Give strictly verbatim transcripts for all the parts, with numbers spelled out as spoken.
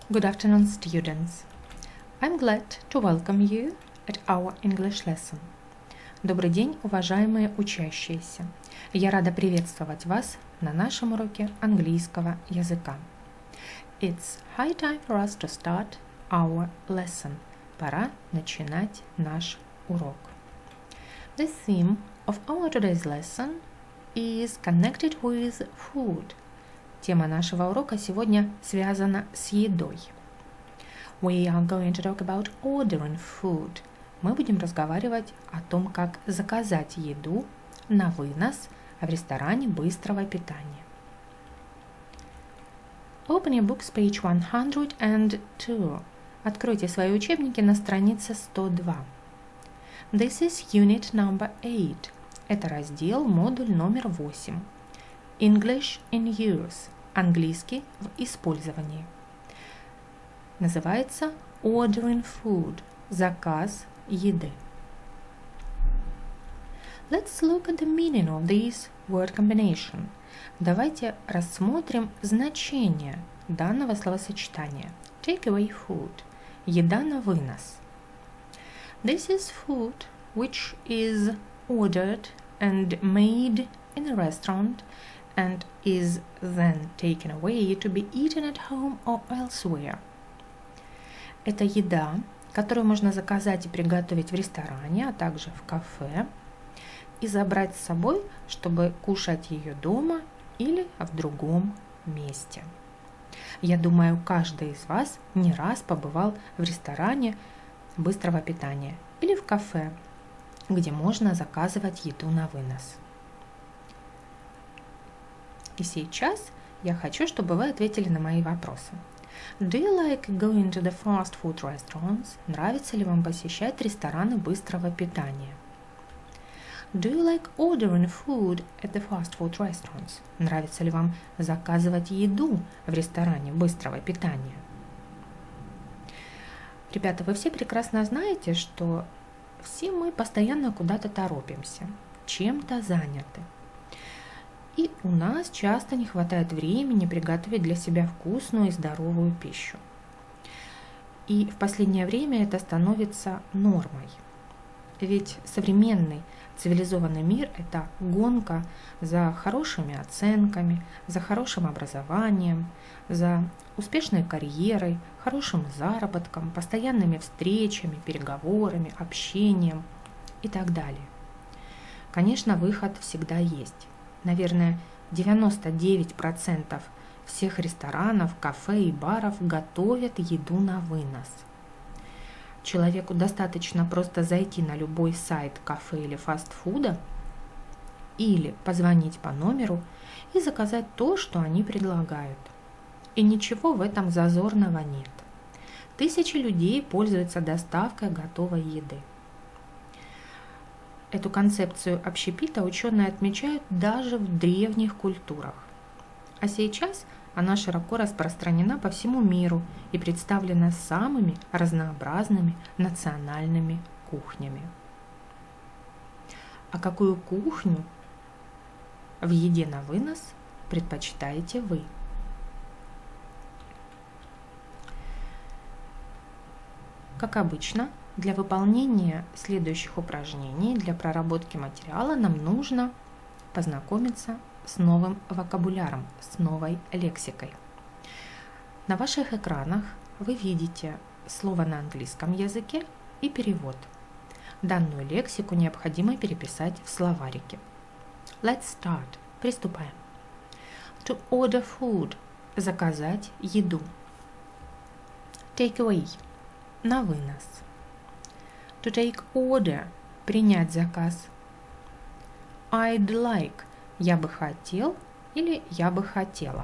Good afternoon, students. I'm glad to welcome you at our English lesson. Добрый день, уважаемые учащиеся. Я рада приветствовать вас на нашем уроке английского языка. It's high time for us to start our lesson. Пора начинать наш урок. The theme of our today's lesson is connected with food. Тема нашего урока сегодня связана с едой. We are going to talk about ordering food. Мы будем разговаривать о том, как заказать еду на вынос в ресторане быстрого питания. Open your books, page one hundred two. Откройте свои учебники на странице сто два. This is unit number eight. Это раздел, модуль номер восемь. English in use. Английский в использовании. Называется ordering food. Заказ еды. Let's look at the meaning of this word combination. Давайте рассмотрим значение данного словосочетания. Take away food. Еда на вынос. This is food which is ordered and made in a restaurant and is then taken away to be eaten at home or elsewhere. Это еда, которую можно заказать и приготовить в ресторане, а также в кафе, и забрать с собой, чтобы кушать ее дома или в другом месте. Я думаю, каждый из вас не раз побывал в ресторане быстрого питания или в кафе, где можно заказывать еду на вынос. И сейчас я хочу, чтобы вы ответили на мои вопросы. Do you like going to the fast food restaurants? Нравится ли вам посещать рестораны быстрого питания? Do you like ordering food at the fast food restaurants? Нравится ли вам заказывать еду в ресторане быстрого питания? Ребята, вы все прекрасно знаете, что все мы постоянно куда-то торопимся, чем-то заняты. И у нас часто не хватает времени приготовить для себя вкусную и здоровую пищу. И в последнее время это становится нормой. Ведь современный цивилизованный мир – это гонка за хорошими оценками, за хорошим образованием, за успешной карьерой, хорошим заработком, постоянными встречами, переговорами, общением и так далее. Конечно, выход всегда есть. Наверное, девяносто девять процентов всех ресторанов, кафе и баров готовят еду на вынос. Человеку достаточно просто зайти на любой сайт кафе или фастфуда или позвонить по номеру и заказать то, что они предлагают. И ничего в этом зазорного нет. Тысячи людей пользуются доставкой готовой еды. Эту концепцию общепита ученые отмечают даже в древних культурах. А сейчас она широко распространена по всему миру и представлена самыми разнообразными национальными кухнями. А какую кухню в еде на вынос предпочитаете вы? Как обычно, для выполнения следующих упражнений, для проработки материала нам нужно познакомиться с новым вокабуляром, с новой лексикой. На ваших экранах вы видите слово на английском языке и перевод. Данную лексику необходимо переписать в словарике. Let's start. Приступаем. To order food. Заказать еду. Take away. На вынос. To take order – принять заказ. I'd like – я бы хотел или я бы хотела.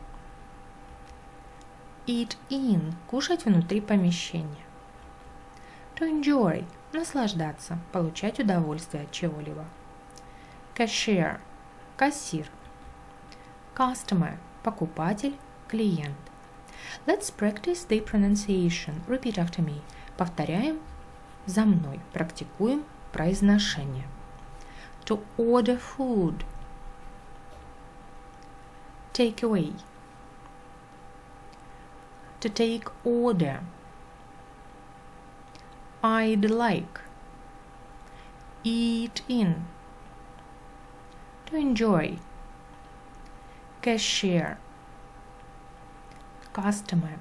Eat in – кушать внутри помещения. To enjoy – наслаждаться, получать удовольствие от чего-либо. Cashier – кассир. Customer – покупатель, клиент. Let's practice the pronunciation. Repeat after me. Повторяем за мной. Практикуем произношение. To order food. Take away. To take order. I'd like. Eat in. To enjoy. Cashier. Customer.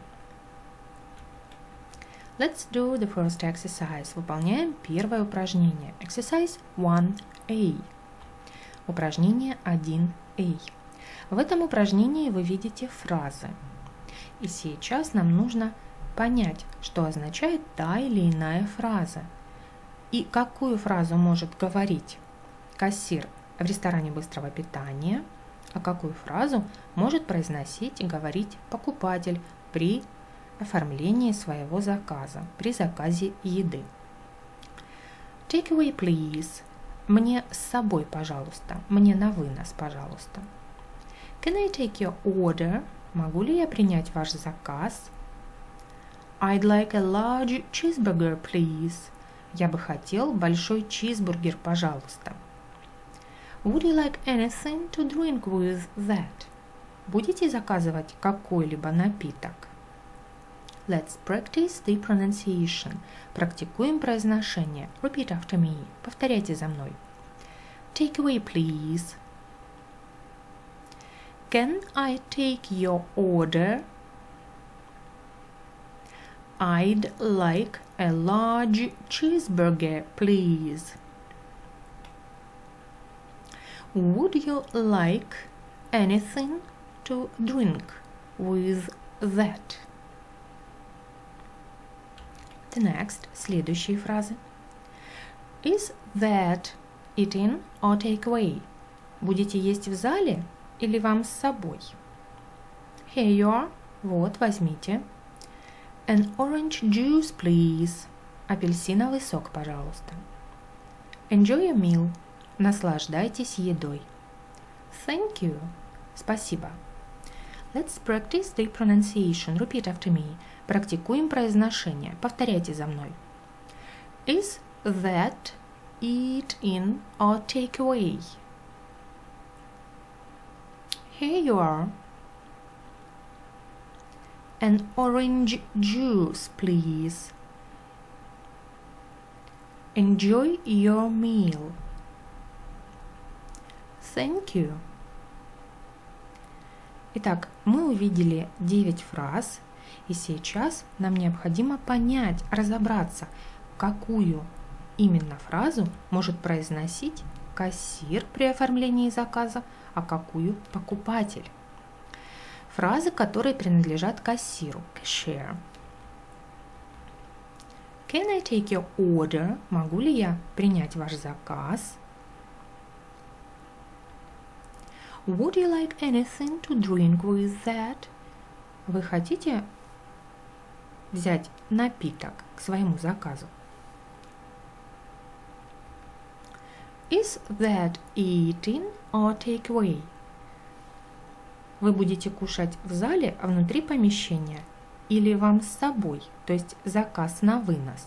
Let's do the first exercise. Выполняем первое упражнение. Exercise one A. Упражнение один А. В этом упражнении вы видите фразы. И сейчас нам нужно понять, что означает та или иная фраза. И какую фразу может говорить кассир в ресторане быстрого питания, а какую фразу может произносить и говорить покупатель при оформлении своего заказа, при заказе еды. Take away, please. Мне с собой, пожалуйста. Мне на вынос, пожалуйста. Can I take your order? Могу ли я принять ваш заказ? I'd like a large cheeseburger, please. Я бы хотел большой чизбургер, пожалуйста. Would you like anything to drink with that? Будете заказывать какой-либо напиток? Let's practice the pronunciation. Практикуем произношение. Repeat after me. Повторяйте за мной. Take away, please. Can I take your order? I'd like a large cheeseburger, please. Would you like anything to drink with that? The next, следующие фразы. Is that eating or take away? Будете есть в зале или вам с собой? Here you are. Вот, возьмите. An orange juice, please. Апельсиновый сок, пожалуйста. Enjoy your meal. Наслаждайтесь едой. Thank you. Спасибо. Let's practice the pronunciation. Repeat after me. Практикуем произношение. Повторяйте за мной. Is that eat in or take away? Here you are. An orange juice, please. Enjoy your meal. Thank you. Итак, мы увидели девять фраз, и сейчас нам необходимо понять, разобраться, какую именно фразу может произносить кассир при оформлении заказа, а какую покупатель. Фразы, которые принадлежат кассиру, cashier. Can I take your order? Могу ли я принять ваш заказ? Would you like anything to drink with that? Вы хотите взять напиток к своему заказу? Is that eating or take away? Вы будете кушать в зале, а внутри помещения, или вам с собой, то есть заказ на вынос?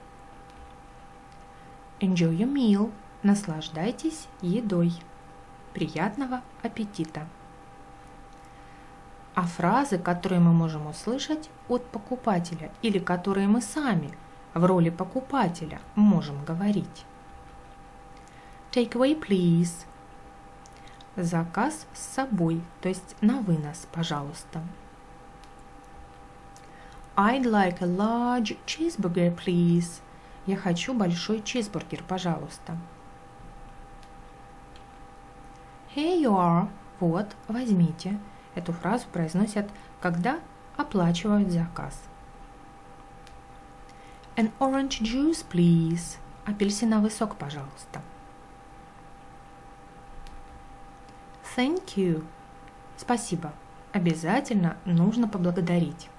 Enjoy your meal. Наслаждайтесь едой. Приятного аппетита. А фразы, которые мы можем услышать от покупателя или которые мы сами в роли покупателя можем говорить. Take away, please. Заказ с собой, то есть на вынос, пожалуйста. I'd like a large cheeseburger, please. Я хочу большой чизбургер, пожалуйста. Here you are. Вот, возьмите. Эту фразу произносят, когда оплачивают заказ. An orange juice, please. Апельсиновый сок, пожалуйста. Thank you. Спасибо. Обязательно нужно поблагодарить.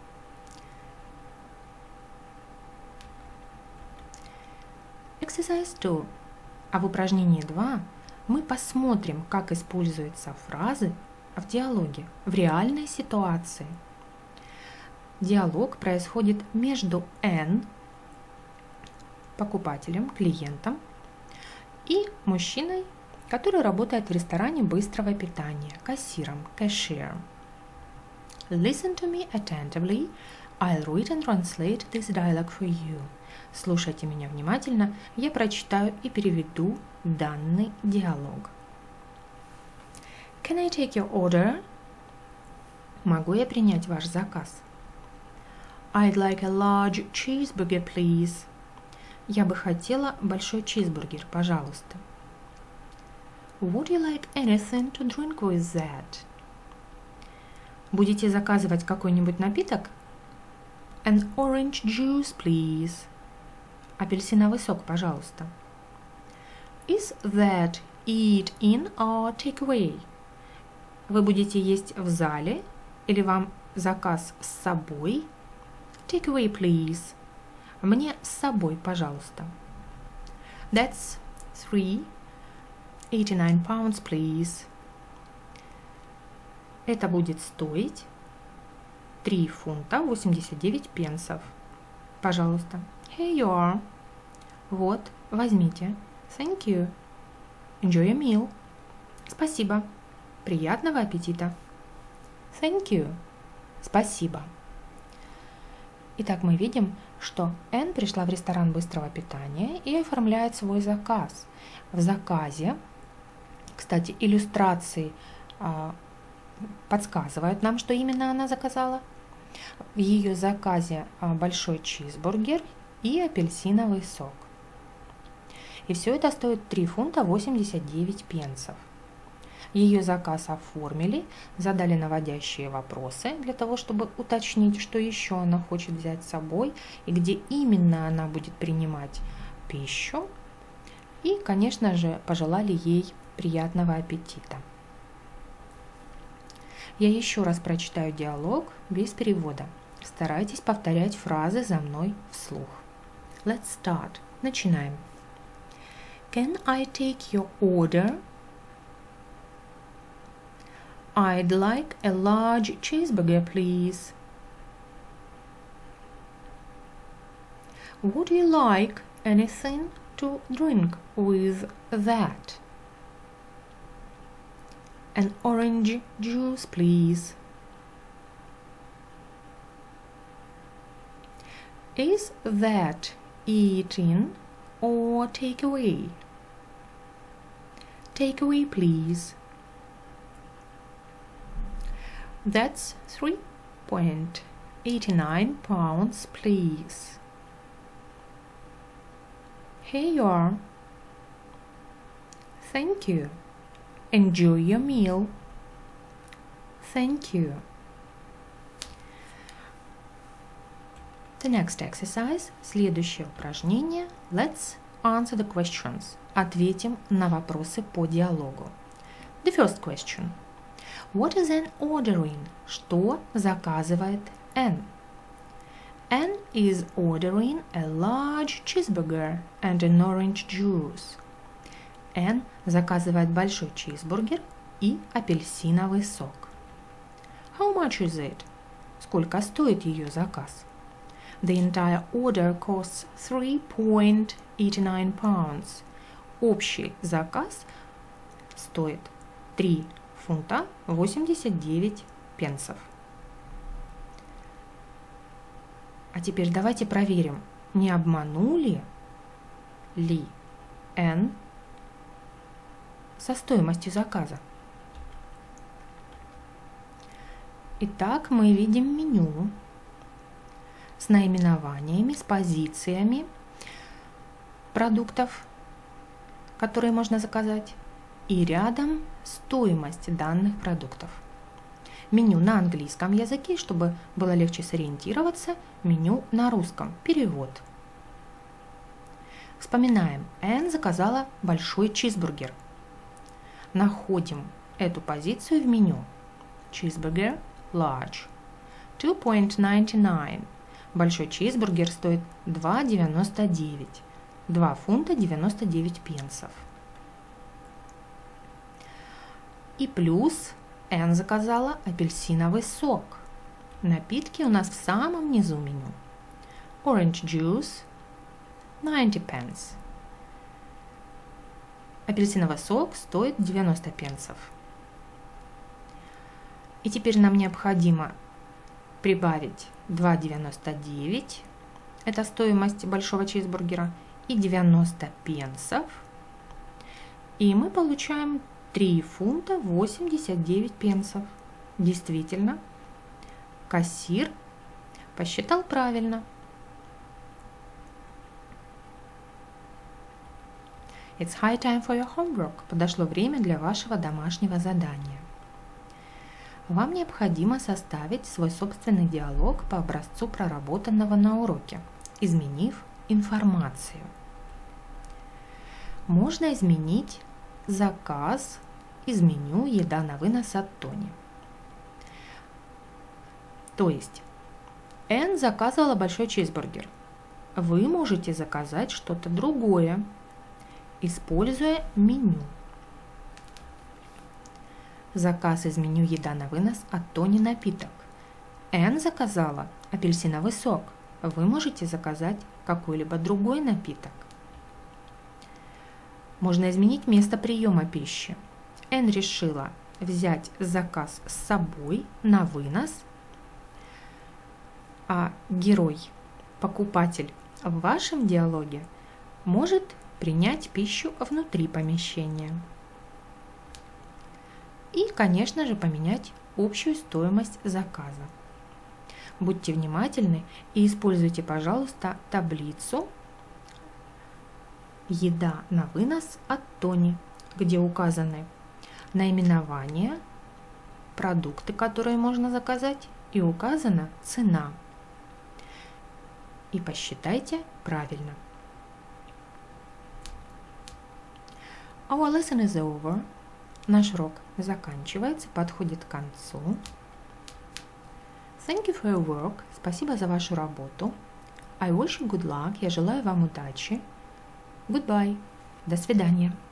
Exercise two. А в упражнении два мы посмотрим, как используются фразы в диалоге, в реальной ситуации. Диалог происходит между N, покупателем, клиентом, и мужчиной, который работает в ресторане быстрого питания, кассиром, cashier. Listen to me attentively. I'll read and translate this dialogue for you. Слушайте меня внимательно, я прочитаю и переведу данный диалог. Can I take your order? Могу я принять ваш заказ? I'd like a large cheeseburger, please. Я бы хотела большой чизбургер, пожалуйста. Would you like anything to drink with that? Будете заказывать какой-нибудь напиток? An orange juice, please. Апельсиновый сок, пожалуйста. Is that eat in or take away? Вы будете есть в зале или вам заказ с собой? Take away, please. Мне с собой, пожалуйста. That's three eighty-nine pounds, please. Это будет стоить три фунта восемьдесят девять пенсов. Пожалуйста. Here you are. Вот, возьмите. Thank you. Enjoy your meal. Спасибо. Приятного аппетита. Thank you. Спасибо. Итак, мы видим, что Энн пришла в ресторан быстрого питания и оформляет свой заказ. В заказе, кстати, иллюстрации а, подсказывают нам, что именно она заказала. В ее заказе а, большой чизбургер и апельсиновый сок. И все это стоит три фунта восемьдесят девять пенсов. Ее заказ оформили, задали наводящие вопросы для того, чтобы уточнить, что еще она хочет взять с собой и где именно она будет принимать пищу. И, конечно же, пожелали ей приятного аппетита. Я еще раз прочитаю диалог без перевода. Старайтесь повторять фразы за мной вслух. Let's start. Начинаем. Can I take your order? I'd like a large cheeseburger, please. Would you like anything to drink with that? An orange juice, please. Is that eat-in or take-away? Take-away, please. That's three point eight nine pounds, please. Here you are. Thank you. Enjoy your meal. Thank you. The next exercise, следующее упражнение. Let's answer the questions. Ответим на вопросы по диалогу. The first question. What is Anne ordering? Что заказывает Anne? Anne is ordering a large cheeseburger and an orange juice. Anne заказывает большой чизбургер и апельсиновый сок. How much is it? Сколько стоит ее заказ? The entire order costs three point eight nine pounds. Общий заказ стоит три фунта восемьдесят девять пенсов. А теперь давайте проверим, не обманули ли Энн со стоимостью заказа. Итак, мы видим меню с наименованиями, с позициями продуктов, которые можно заказать, и рядом стоимость данных продуктов. Меню на английском языке, чтобы было легче сориентироваться, меню на русском, перевод. Вспоминаем, Энн заказала большой чизбургер. Находим эту позицию в меню. Cheeseburger large. two point nine nine. Большой чизбургер стоит два девяносто девять. два фунта девяносто девять пенсов. И плюс Энн заказала апельсиновый сок. Напитки у нас в самом низу меню. Orange juice ninety pence. Апельсиновый сок стоит девяносто пенсов. И теперь нам необходимо прибавить два девяносто девять, это стоимость большого чизбургера, и девяносто пенсов, и мы получаем три фунта восемьдесят девять пенсов. Действительно, кассир посчитал правильно. It's high time for your homework. Подошло время для вашего домашнего задания. Вам необходимо составить свой собственный диалог по образцу проработанного на уроке, изменив информацию. Можно изменить заказ из меню «Еда на вынос» от Тони. То есть, Энн заказывала большой чизбургер. Вы можете заказать что-то другое, используя меню. Заказ из меню «Еда на вынос» от Тони напиток. Энн заказала апельсиновый сок. Вы можете заказать какой-либо другой напиток. Можно изменить место приема пищи. Энн решила взять заказ с собой на вынос, а герой, покупатель в вашем диалоге может принять пищу внутри помещения. И, конечно же, поменять общую стоимость заказа. Будьте внимательны и используйте, пожалуйста, таблицу «Еда на вынос» от Тони, где указаны наименование, продукты, которые можно заказать, и указана цена. И посчитайте правильно. Our lesson is over. Наш урок заканчивается, подходит к концу. Thank you for your work. Спасибо за вашу работу. I wish you good luck. Я желаю вам удачи. Goodbye. До свидания.